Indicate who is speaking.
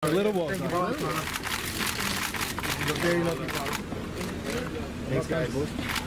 Speaker 1: A little ball. Thank you, Paula. Very lucky. Thanks, guys.